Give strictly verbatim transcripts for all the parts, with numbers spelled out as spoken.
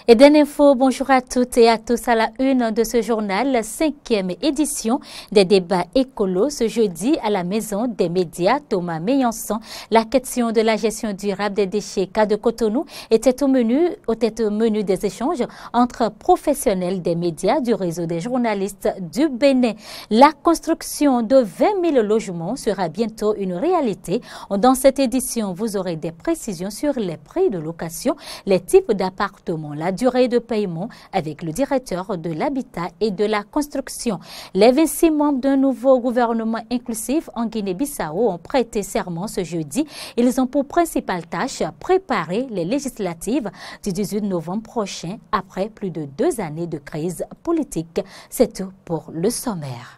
Et d'une info, bonjour à toutes et à tous à la une de ce journal, la cinquième édition des débats écolos ce jeudi à la Maison des médias Thomas Meillanson. La question de la gestion durable des déchets cas de Cotonou était au menu, était au menu des échanges entre professionnels des médias du réseau des journalistes du Bénin. La construction de vingt mille logements sera bientôt une réalité. Dans cette édition, vous aurez des précisions sur les prix de location, les types d'appartements, la durée de paiement avec le directeur de l'habitat et de la construction. Les vingt-six membres d'un nouveau gouvernement inclusif en Guinée-Bissau ont prêté serment ce jeudi. Ils ont pour principale tâche préparer les législatives du dix-huit novembre prochain après plus de deux années de crise politique. C'est tout pour le sommaire.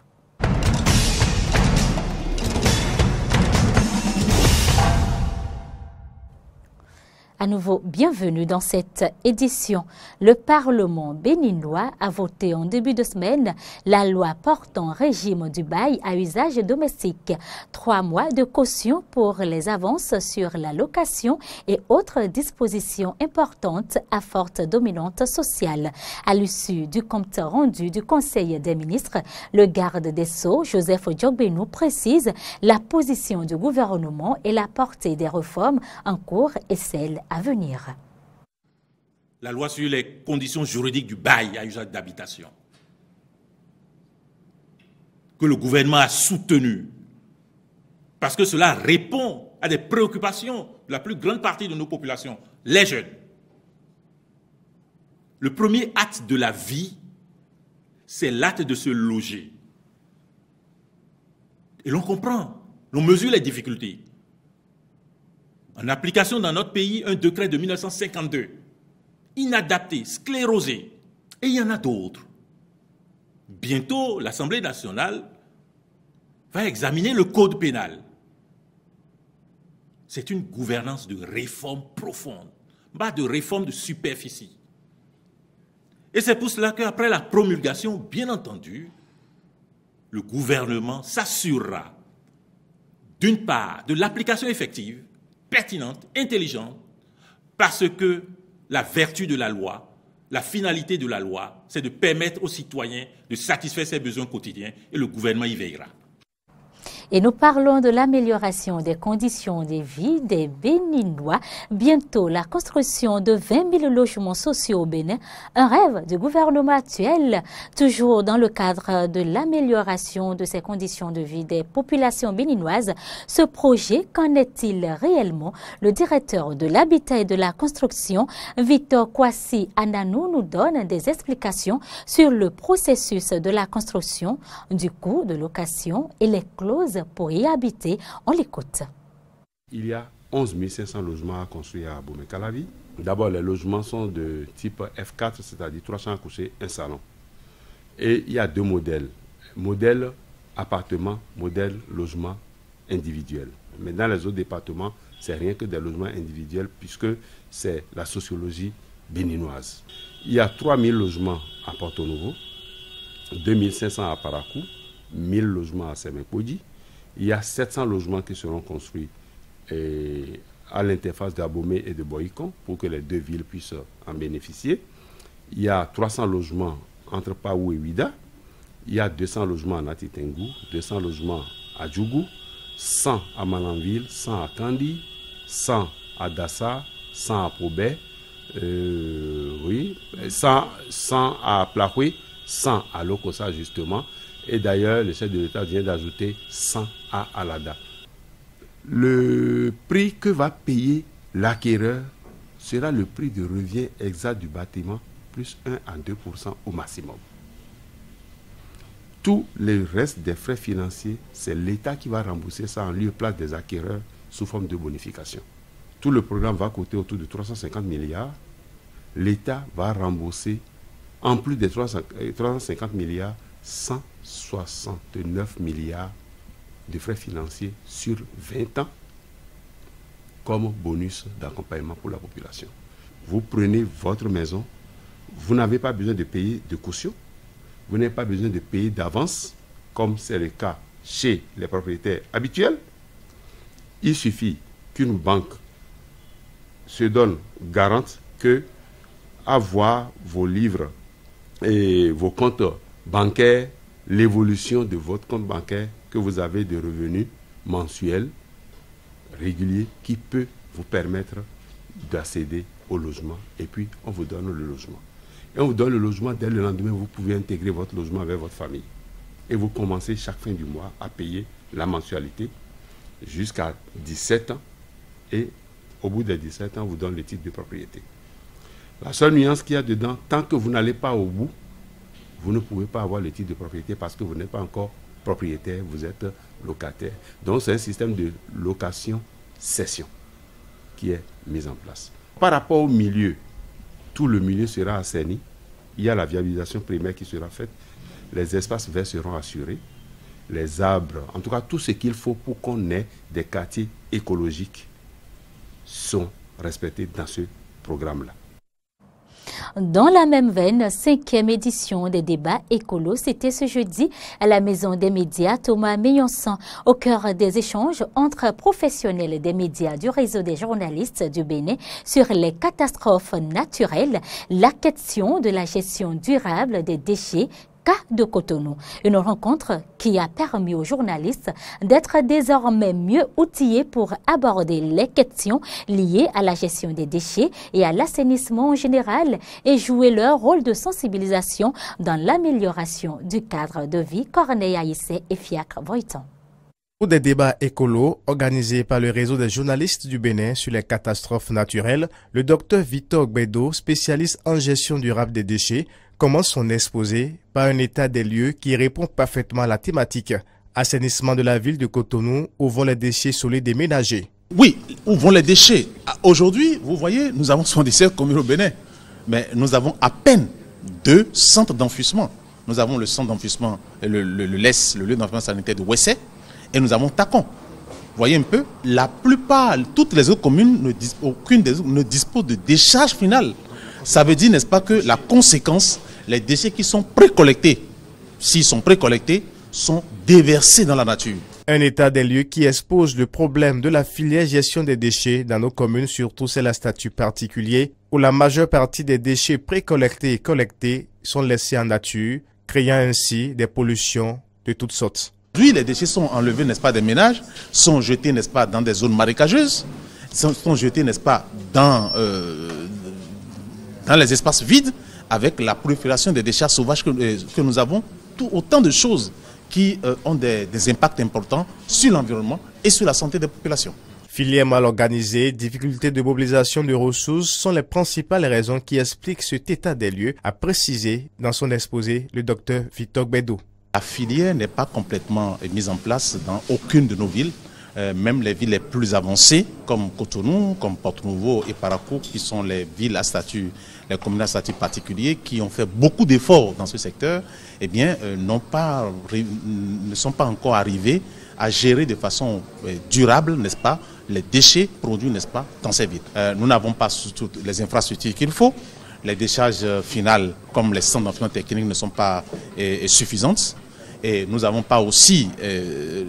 À nouveau, bienvenue dans cette édition. Le Parlement béninois a voté en début de semaine la loi portant régime du bail à usage domestique. Trois mois de caution pour les avances sur la location et autres dispositions importantes à forte dominante sociale. À l'issue du compte rendu du Conseil des ministres, le garde des Sceaux, Joseph Djogbenou, précise la position du gouvernement et la portée des réformes en cours et celle à venir. La loi sur les conditions juridiques du bail à usage d'habitation, que le gouvernement a soutenu, parce que cela répond à des préoccupations de la plus grande partie de nos populations, les jeunes. Le premier acte de la vie, c'est l'acte de se loger. Et l'on comprend, l'on mesure les difficultés. En application dans notre pays, un décret de mille neuf cent cinquante-deux, inadapté, sclérosé, et il y en a d'autres. Bientôt, l'Assemblée nationale va examiner le code pénal. C'est une gouvernance de réforme profonde, pas de réforme de superficie. Et c'est pour cela qu'après la promulgation, bien entendu, le gouvernement s'assurera, d'une part, de l'application effective, pertinente, intelligente, parce que la vertu de la loi, la finalité de la loi, c'est de permettre aux citoyens de satisfaire ses besoins quotidiens et le gouvernement y veillera. Et nous parlons de l'amélioration des conditions de vie des Béninois. Bientôt, la construction de vingt mille logements sociaux au Bénin, un rêve du gouvernement actuel. Toujours dans le cadre de l'amélioration de ces conditions de vie des populations béninoises, ce projet, qu'en est-il réellement? Le directeur de l'habitat et de la construction, Victor Kwasi Ananou, nous donne des explications sur le processus de la construction, du coût de location et les clauses pour y habiter. On l'écoute. Il y a onze mille cinq cents logements à construire à Bomé-Calavi. D'abord, les logements sont de type F quatre, c'est-à-dire trois chambres à coucher, un salon. Et il y a deux modèles. Modèle appartement, modèle logement individuel. Mais dans les autres départements, c'est rien que des logements individuels puisque c'est la sociologie béninoise. Il y a trois mille logements à Porto Novo, deux mille cinq cents à Parakou, mille logements à Sémé-Podi. Il y a sept cents logements qui seront construits et à l'interface d'Abomey et de Boïkon pour que les deux villes puissent en bénéficier. Il y a trois cents logements entre Paou et Ouida. Il y a deux cents logements à Natitengou, deux cents logements à Djougou, cent à Malanville, cent à Kandi, cent à Dassa, cent à Pobé, euh, oui, cent, cent à Plahoué, cent à Lokosa justement. Et d'ailleurs, le chef de l'État vient d'ajouter cent à Alada. Le prix que va payer l'acquéreur sera le prix de revient exact du bâtiment, plus un à deux pour cent au maximum. Tout le reste des frais financiers, c'est l'État qui va rembourser ça en lieu et place des acquéreurs sous forme de bonification. Tout le programme va coûter autour de trois cent cinquante milliards. L'État va rembourser, en plus des trois cent cinquante milliards, cent soixante-neuf milliards de frais financiers sur vingt ans comme bonus d'accompagnement pour la population. Vous prenez votre maison, vous n'avez pas besoin de payer de caution, vous n'avez pas besoin de payer d'avance, comme c'est le cas chez les propriétaires habituels. Il suffit qu'une banque se donne garante que à voir vos livres et vos comptes bancaires, l'évolution de votre compte bancaire que vous avez de revenus mensuels, réguliers, qui peut vous permettre d'accéder au logement. Et puis, on vous donne le logement. Et on vous donne le logement, dès le lendemain, vous pouvez intégrer votre logement avec votre famille. Et vous commencez chaque fin du mois à payer la mensualité jusqu'à dix-sept ans. Et au bout des dix-sept ans, on vous donne le titre de propriété. La seule nuance qu'il y a dedans, tant que vous n'allez pas au bout, vous ne pouvez pas avoir le titre de propriété parce que vous n'êtes pas encore propriétaire, vous êtes locataire. Donc c'est un système de location-cession qui est mis en place. Par rapport au milieu, tout le milieu sera assaini. Il y a la viabilisation primaire qui sera faite. Les espaces verts seront assurés. Les arbres, en tout cas tout ce qu'il faut pour qu'on ait des quartiers écologiques sont respectés dans ce programme-là. Dans la même veine, cinquième édition des débats écolos, c'était ce jeudi à la Maison des médias Thomas Meillanson, au cœur des échanges entre professionnels des médias du réseau des journalistes du Bénin sur les catastrophes naturelles, la question de la gestion durable des déchets de Cotonou. Une rencontre qui a permis aux journalistes d'être désormais mieux outillés pour aborder les questions liées à la gestion des déchets et à l'assainissement en général et jouer leur rôle de sensibilisation dans l'amélioration du cadre de vie. Corneille Aïssé et Fiacre Voiton. Pour des débats écolos organisés par le réseau des journalistes du Bénin sur les catastrophes naturelles, le docteur Victor Gbedo, spécialiste en gestion durable des déchets, commence son exposé par un état des lieux qui répond parfaitement à la thématique assainissement de la ville de Cotonou, où vont les déchets solides et ménagers. Oui, où vont les déchets? Aujourd'hui, vous voyez, nous avons soixante-dix-sept communes au Bénin, mais nous avons à peine deux centres d'enfouissement. Nous avons le centre d'enfouissement, le, le, le L E S, le lieu d'enfouissement sanitaire de Ouessé, et nous avons Tacon. Vous voyez un peu, la plupart, toutes les autres communes, ne dis, aucune des autres ne dispose de décharge finale. Ça veut dire, n'est-ce pas, que la conséquence, les déchets qui sont précollectés, s'ils sont précollectés, sont déversés dans la nature. Un état des lieux qui expose le problème de la filière gestion des déchets dans nos communes, surtout celles à statut particulier, où la majeure partie des déchets précollectés et collectés sont laissés en nature, créant ainsi des pollutions de toutes sortes. Aujourd'hui, les déchets sont enlevés, n'est-ce pas, des ménages, sont jetés, n'est-ce pas, dans des zones marécageuses, sont, sont jetés, n'est-ce pas, dans, euh, dans les espaces vides, avec la prolifération des déchets sauvages que, euh, que nous avons, tout, autant de choses qui euh, ont des, des impacts importants sur l'environnement et sur la santé des populations. Filière mal organisée, difficultés de mobilisation de ressources sont les principales raisons qui expliquent cet état des lieux, a précisé dans son exposé le docteur Victor Gbedo. La filière n'est pas complètement mise en place dans aucune de nos villes, euh, même les villes les plus avancées comme Cotonou, comme Porto-Novo et Parakou, qui sont les villes à statut, les communes à statut particulier, qui ont fait beaucoup d'efforts dans ce secteur, eh bien, euh, n'ont pas, ne sont pas encore arrivés à gérer de façon euh, durable, n'est-ce pas, les déchets produits, n'est-ce pas, dans ces villes. Euh, nous n'avons pas toutes les infrastructures qu'il faut. Les décharges finales, comme les centres d'enfouissement technique, ne sont pas euh, suffisantes. Et nous n'avons pas aussi euh,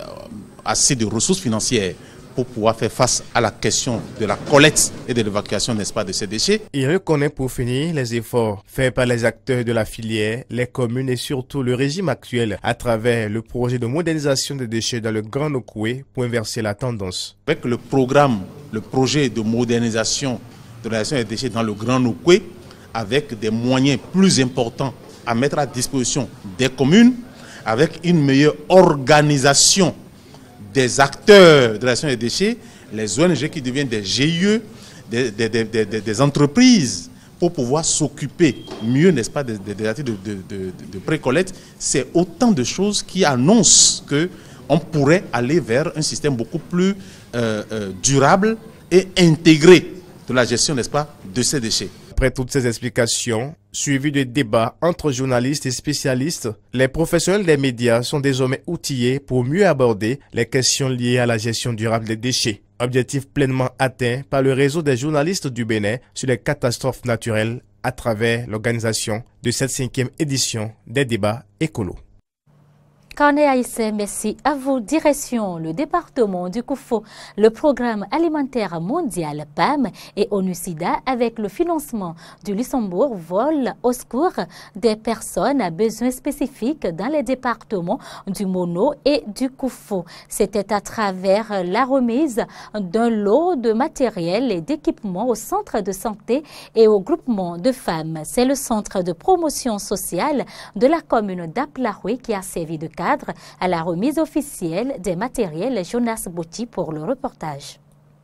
assez de ressources financières pour pouvoir faire face à la question de la collecte et de l'évacuation, n'est-ce pas, de ces déchets. Il reconnaît pour finir les efforts faits par les acteurs de la filière, les communes et surtout le régime actuel à travers le projet de modernisation des déchets dans le Grand Nokoué pour inverser la tendance. Avec le programme, le projet de modernisation de la gestion des déchets dans le Grand Nokoué, avec des moyens plus importants à mettre à disposition des communes, avec une meilleure organisation des acteurs de la gestion des déchets, les O N G qui deviennent des G I E, des, des, des, des, des entreprises, pour pouvoir s'occuper mieux, n'est-ce pas, des, des activités de, de, de, de pré-collecte, c'est autant de choses qui annoncent qu'on pourrait aller vers un système beaucoup plus euh, euh, durable et intégré de la gestion, n'est-ce pas, de ces déchets. Après toutes ces explications, suivies de débats entre journalistes et spécialistes, les professionnels des médias sont désormais outillés pour mieux aborder les questions liées à la gestion durable des déchets. Objectif pleinement atteint par le réseau des journalistes du Bénin sur les catastrophes naturelles à travers l'organisation de cette cinquième édition des débats écolos. Corneille Aïssé, merci à vous. Direction le département du Koufo, le programme alimentaire mondial P A M et ONU-SIDA avec le financement du Luxembourg volent au secours des personnes à besoins spécifiques dans les départements du Mono et du Koufo. C'était à travers la remise d'un lot de matériel et d'équipements au centre de santé et au groupement de femmes. C'est le centre de promotion sociale de la commune d'Aplaroué qui a servi de cadre à la remise officielle des matériels. Jonas Botti pour le reportage.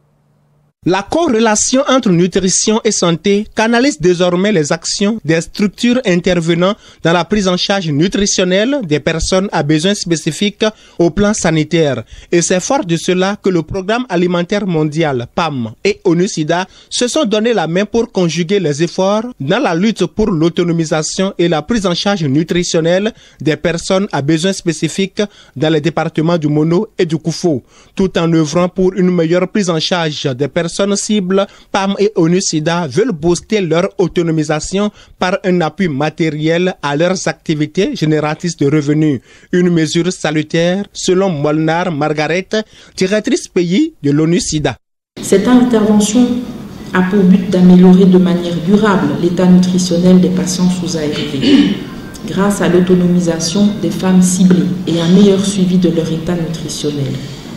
La corrélation entre nutrition et santé canalise désormais les actions des structures intervenant dans la prise en charge nutritionnelle des personnes à besoins spécifiques au plan sanitaire. Et c'est fort de cela que le programme alimentaire mondial P A M et ONU-SIDA se sont donné la main pour conjuguer les efforts dans la lutte pour l'autonomisation et la prise en charge nutritionnelle des personnes à besoins spécifiques dans les départements du Mono et du Koufo, tout en œuvrant pour une meilleure prise en charge des personnes cibles. P A M et ONU-SIDA veulent booster leur autonomisation par un appui matériel à leurs activités génératrices de revenus. Une mesure salutaire selon Molnar Margaret, directrice pays de l'ONU-SIDA. Cette intervention a pour but d'améliorer de manière durable l'état nutritionnel des patients sous A R V grâce à l'autonomisation des femmes ciblées et un meilleur suivi de leur état nutritionnel.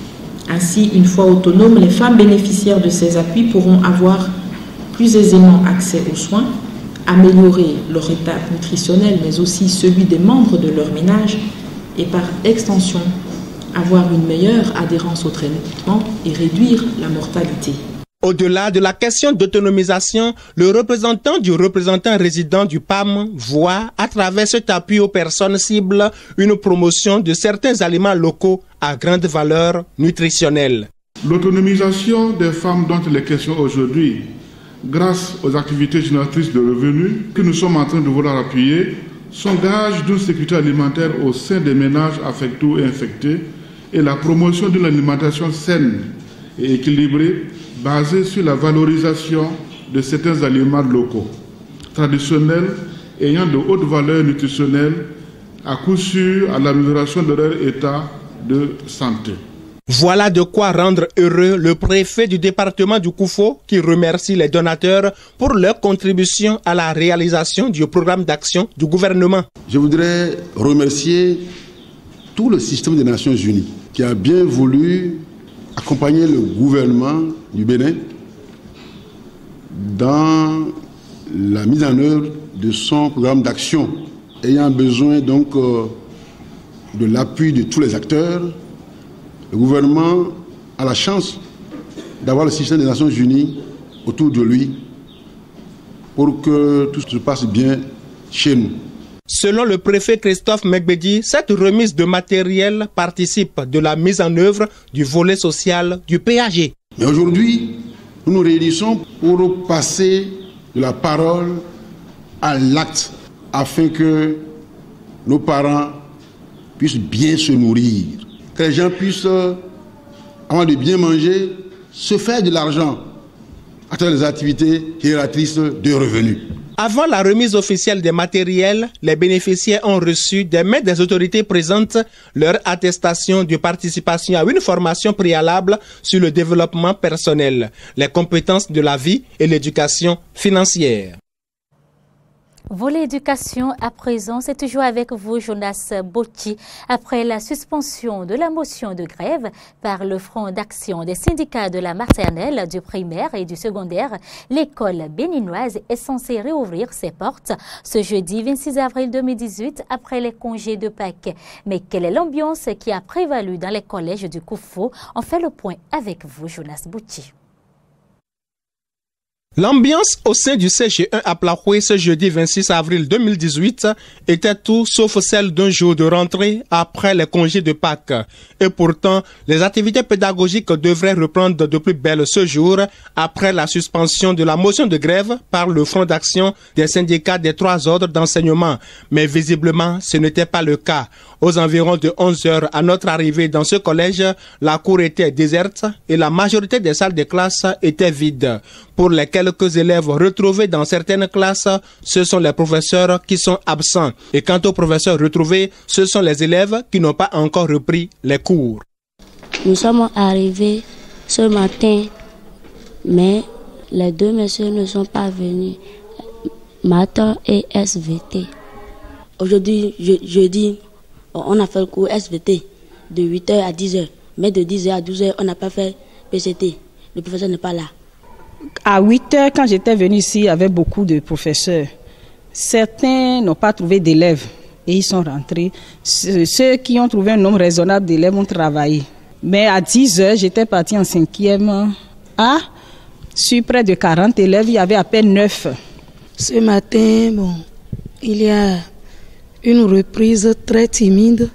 Ainsi, une fois autonomes, les femmes bénéficiaires de ces appuis pourront avoir plus aisément accès aux soins, améliorer leur état nutritionnel, mais aussi celui des membres de leur ménage et par extension, avoir une meilleure adhérence au traitement et réduire la mortalité. Au-delà de la question d'autonomisation, le représentant du représentant résident du P A M voit, à travers cet appui aux personnes cibles, une promotion de certains aliments locaux à grande valeur nutritionnelle. L'autonomisation des femmes dont il est question aujourd'hui, grâce aux activités génératrices de revenus que nous sommes en train de vouloir appuyer, sont gage d'une sécurité alimentaire au sein des ménages affectés et infectés et la promotion d'une alimentation saine et équilibrée basée sur la valorisation de certains aliments locaux, traditionnels, ayant de hautes valeurs nutritionnelles, à coup sûr à l'amélioration de leur état de santé. Voilà de quoi rendre heureux le préfet du département du Koufo qui remercie les donateurs pour leur contribution à la réalisation du programme d'action du gouvernement. Je voudrais remercier tout le système des Nations Unies qui a bien voulu accompagner le gouvernement du Bénin dans la mise en œuvre de son programme d'action, ayant besoin donc euh, de l'appui de tous les acteurs. Le gouvernement a la chance d'avoir le système des Nations Unies autour de lui pour que tout se passe bien chez nous. Selon le préfet Christophe Megbedi, cette remise de matériel participe de la mise en œuvre du volet social du P A G. Mais aujourd'hui, nous nous réunissons pour passer de la parole à l'acte afin que nos parents puissent bien se nourrir, que les gens puissent, avant de bien manger, se faire de l'argent à travers les activités génératrices de revenus. Avant la remise officielle des matériels, les bénéficiaires ont reçu des mains des autorités présentes leur attestation de participation à une formation préalable sur le développement personnel, les compétences de la vie et l'éducation financière. Volet éducation à présent, c'est toujours avec vous Jonas Botti. Après la suspension de la motion de grève par le Front d'action des syndicats de la maternelle, du primaire et du secondaire, l'école béninoise est censée réouvrir ses portes ce jeudi vingt-six avril deux mille dix-huit après les congés de Pâques. Mais quelle est l'ambiance qui a prévalu dans les collèges du Koufo? On fait le point avec vous Jonas Botti. L'ambiance au sein du C G un à Plaoué ce jeudi vingt-six avril deux mille dix-huit était tout sauf celle d'un jour de rentrée après les congés de Pâques. Et pourtant, les activités pédagogiques devraient reprendre de plus belle ce jour après la suspension de la motion de grève par le Front d'action des syndicats des trois ordres d'enseignement. Mais visiblement, ce n'était pas le cas. Aux environs de onze heures à notre arrivée dans ce collège, la cour était déserte et la majorité des salles de classe étaient vides. Pour les quelques élèves retrouvés dans certaines classes, ce sont les professeurs qui sont absents. Et quant aux professeurs retrouvés, ce sont les élèves qui n'ont pas encore repris les cours. Nous sommes arrivés ce matin, mais les deux messieurs ne sont pas venus, maths et S V T. Aujourd'hui, je, jeudi, on a fait le cours S V T de huit heures à dix heures, mais de dix heures à douze heures, on n'a pas fait P C T. Le professeur n'est pas là. À huit heures, quand j'étais venue ici, il y avait beaucoup de professeurs. Certains n'ont pas trouvé d'élèves et ils sont rentrés. Ceux qui ont trouvé un nombre raisonnable d'élèves ont travaillé. Mais à dix heures, j'étais partie en cinquième A. Sur près de quarante élèves, il y avait à peine neuf. Ce matin, bon, il y a une reprise très timide.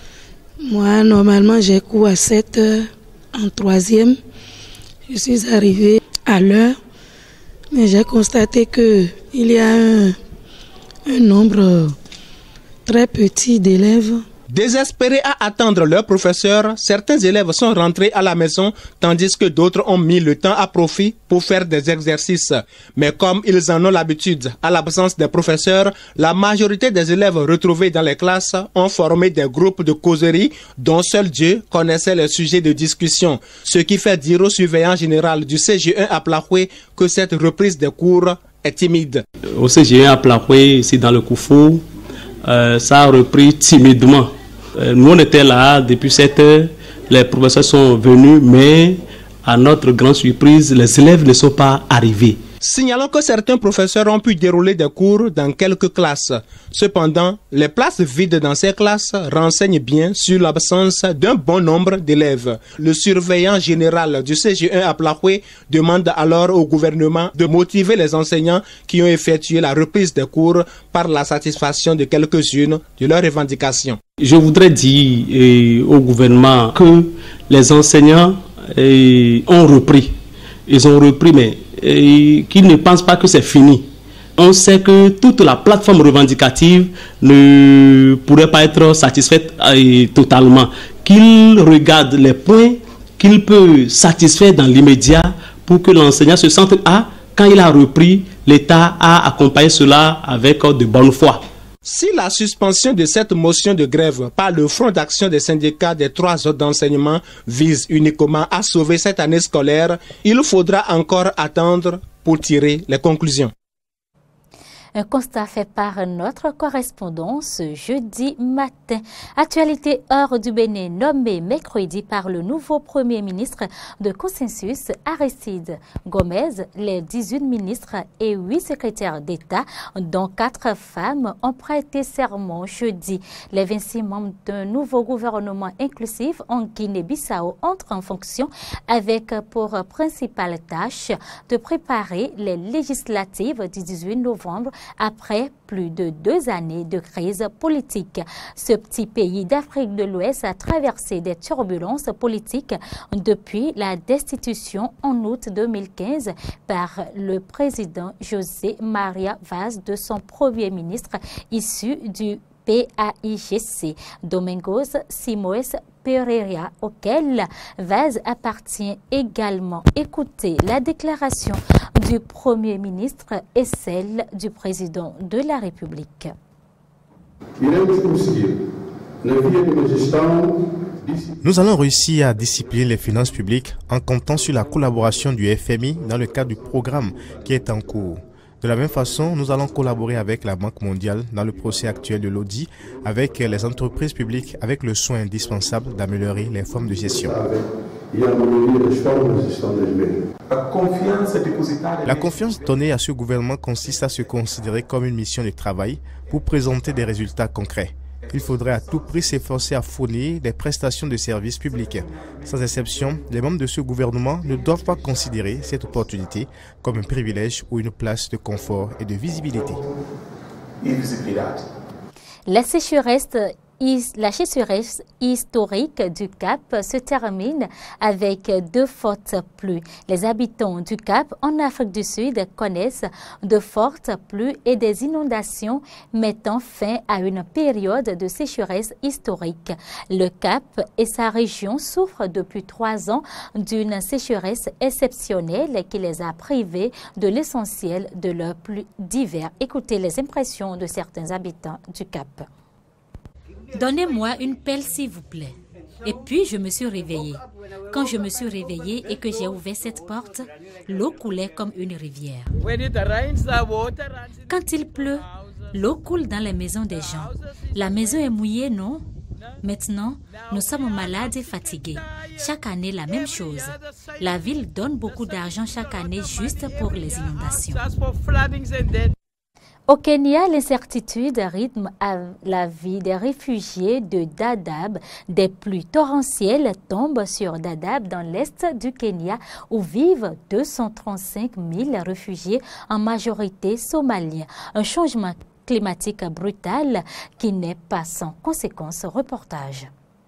Moi, normalement, j'ai cours à sept heures en troisième. Je suis arrivée à l'heure, mais j'ai constaté qu'il y a un, un nombre très petit d'élèves. Désespérés à attendre leurs professeurs, certains élèves sont rentrés à la maison, tandis que d'autres ont mis le temps à profit pour faire des exercices. Mais comme ils en ont l'habitude, à l'absence des professeurs, la majorité des élèves retrouvés dans les classes ont formé des groupes de causerie dont seul Dieu connaissait les sujets de discussion. Ce qui fait dire au surveillant général du C G un à Plahoué que cette reprise des cours est timide. Au C G un à Plahoué, ici dans le Koufou, euh, ça a repris timidement. Nous, on était là depuis sept heures, les professeurs sont venus, mais à notre grande surprise, les élèves ne sont pas arrivés. Signalons que certains professeurs ont pu dérouler des cours dans quelques classes. Cependant, les places vides dans ces classes renseignent bien sur l'absence d'un bon nombre d'élèves. Le surveillant général du C G un à Plahoué demande alors au gouvernement de motiver les enseignants qui ont effectué la reprise des cours par la satisfaction de quelques-unes de leurs revendications. Je voudrais dire eh, au gouvernement que les enseignants eh, ont repris. Ils ont repris, mais et qu'ils ne pensent pas que c'est fini. On sait que toute la plateforme revendicative ne pourrait pas être satisfaite euh, totalement. Qu'ils regardent les points qu'il peut satisfaire dans l'immédiat pour que l'enseignant se sente ah, quand il a repris, l'État a accompagné cela avec de bonne foi. Si la suspension de cette motion de grève par le Front d'action des syndicats des trois autres d'enseignement vise uniquement à sauver cette année scolaire, il faudra encore attendre pour tirer les conclusions. Un constat fait par notre correspondant ce jeudi matin. Actualité hors du Bénin nommée mercredi par le nouveau Premier ministre de consensus Aristide Gomez. Les dix-huit ministres et huit secrétaires d'État, dont quatre femmes, ont prêté serment jeudi. Les vingt-six membres d'un nouveau gouvernement inclusif en Guinée-Bissau entrent en fonction avec pour principale tâche de préparer les législatives du dix-huit novembre après plus de deux années de crise politique. Ce petit pays d'Afrique de l'Ouest a traversé des turbulences politiques depuis la destitution en août deux mille quinze par le président José Maria Vaz de son premier ministre issu du P A I G C, Domingos Simoes Pereira, auquel Vaz appartient également. Écoutez la déclaration du Premier ministre et celle du Président de la République. Nous allons réussir à discipliner les finances publiques en comptant sur la collaboration du F M I dans le cadre du programme qui est en cours. De la même façon, nous allons collaborer avec la Banque mondiale dans le procès actuel de l'audit, avec les entreprises publiques, avec le soin indispensable d'améliorer les formes de gestion. La confiance donnée à ce gouvernement consiste à se considérer comme une mission de travail pour présenter des résultats concrets. Il faudrait à tout prix s'efforcer à fournir des prestations de services publics. Sans exception, les membres de ce gouvernement ne doivent pas considérer cette opportunité comme un privilège ou une place de confort et de visibilité. La sécheresse La sécheresse historique du Cap se termine avec deux fortes pluies. Les habitants du Cap en Afrique du Sud connaissent de fortes pluies et des inondations mettant fin à une période de sécheresse historique. Le Cap et sa région souffrent depuis trois ans d'une sécheresse exceptionnelle qui les a privés de l'essentiel de leurs pluies d'hiver. Écoutez les impressions de certains habitants du Cap. Donnez-moi une pelle s'il vous plaît. Et puis je me suis réveillée. Quand je me suis réveillée et que j'ai ouvert cette porte, l'eau coulait comme une rivière. Quand il pleut, l'eau coule dans les maisons des gens. La maison est mouillée, non? Maintenant, nous sommes malades et fatigués. Chaque année, la même chose. La ville donne beaucoup d'argent chaque année juste pour les inondations. Au Kenya, l'incertitude rythme la vie des réfugiés de Dadaab. Des pluies torrentielles tombent sur Dadaab dans l'est du Kenya où vivent deux cent trente-cinq mille réfugiés, en majorité somaliens. Un changement climatique brutal qui n'est pas sans conséquences. Reportage.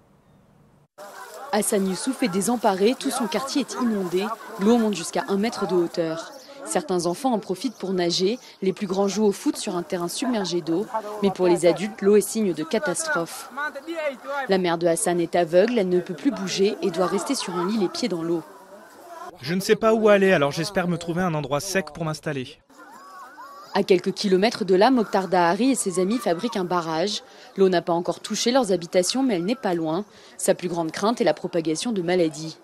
Hassan Youssouf est désemparé, tout son quartier est inondé, l'eau monte jusqu'à un mètre de hauteur. Certains enfants en profitent pour nager, les plus grands jouent au foot sur un terrain submergé d'eau, mais pour les adultes, l'eau est signe de catastrophe. La mère de Hassan est aveugle, elle ne peut plus bouger et doit rester sur un lit les pieds dans l'eau. Je ne sais pas où aller, alors j'espère me trouver un endroit sec pour m'installer. À quelques kilomètres de là, Mokhtar Dahari et ses amis fabriquent un barrage. L'eau n'a pas encore touché leurs habitations, mais elle n'est pas loin. Sa plus grande crainte est la propagation de maladies.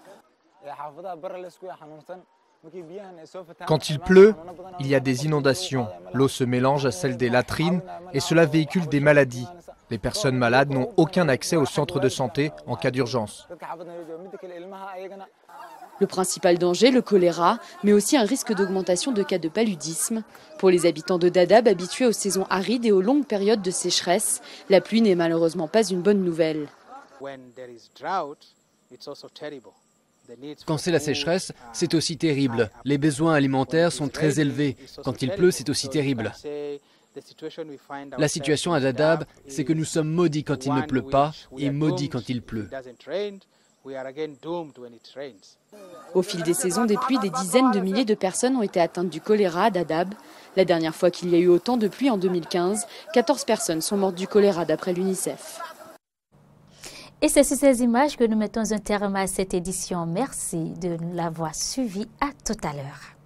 Quand il pleut, il y a des inondations. L'eau se mélange à celle des latrines et cela véhicule des maladies. Les personnes malades n'ont aucun accès au centre de santé en cas d'urgence. Le principal danger, le choléra, mais aussi un risque d'augmentation de cas de paludisme. Pour les habitants de Dadaab, habitués aux saisons arides et aux longues périodes de sécheresse, la pluie n'est malheureusement pas une bonne nouvelle. Quand c'est la sécheresse, c'est aussi terrible. Les besoins alimentaires sont très élevés. Quand il pleut, c'est aussi terrible. La situation à Dadaab, c'est que nous sommes maudits quand il ne pleut pas et maudits quand il pleut. Au fil des saisons des pluies, des dizaines de milliers de personnes ont été atteintes du choléra à Dadaab. La dernière fois qu'il y a eu autant de pluie en deux mille quinze, quatorze personnes sont mortes du choléra d'après l'UNICEF. Et c'est sur ces images que nous mettons un terme à cette édition. Merci de l'avoir suivi. À tout à l'heure.